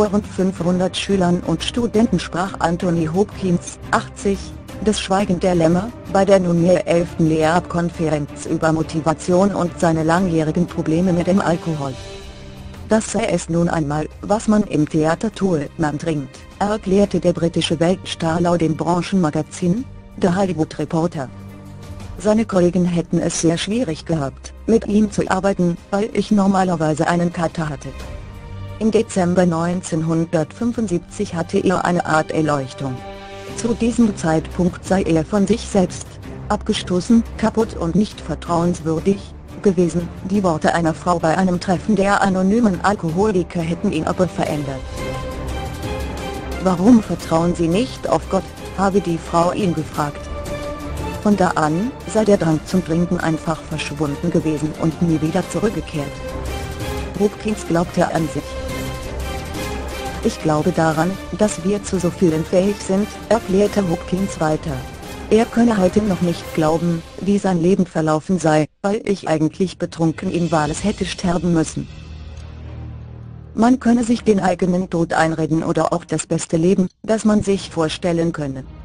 Vor rund 500 Schülern und Studenten sprach Anthony Hopkins, 80, das Schweigen der Lämmer, bei der nunmehr 11. Lehrerbkonferenz über Motivation und seine langjährigen Probleme mit dem Alkohol. Das sei es nun einmal, was man im Theater tue, man trinkt, erklärte der britische Weltstar laut dem Branchenmagazin The Hollywood Reporter. Seine Kollegen hätten es sehr schwierig gehabt, mit ihm zu arbeiten, weil ich normalerweise einen Kater hatte. Im Dezember 1975 hatte er eine Art Erleuchtung. Zu diesem Zeitpunkt sei er von sich selbst abgestoßen, kaputt und nicht vertrauenswürdig gewesen. Die Worte einer Frau bei einem Treffen der anonymen Alkoholiker hätten ihn aber verändert. Warum vertrauen Sie nicht auf Gott, habe die Frau ihn gefragt. Von da an sei der Drang zum Trinken einfach verschwunden gewesen und nie wieder zurückgekehrt. Hopkins glaubte an sich. Ich glaube daran, dass wir zu so vielen fähig sind, erklärte Hopkins weiter. Er könne heute noch nicht glauben, wie sein Leben verlaufen sei, weil ich eigentlich betrunken in Wales hätte sterben müssen. Man könne sich den eigenen Tod einreden oder auch das beste Leben, das man sich vorstellen könne.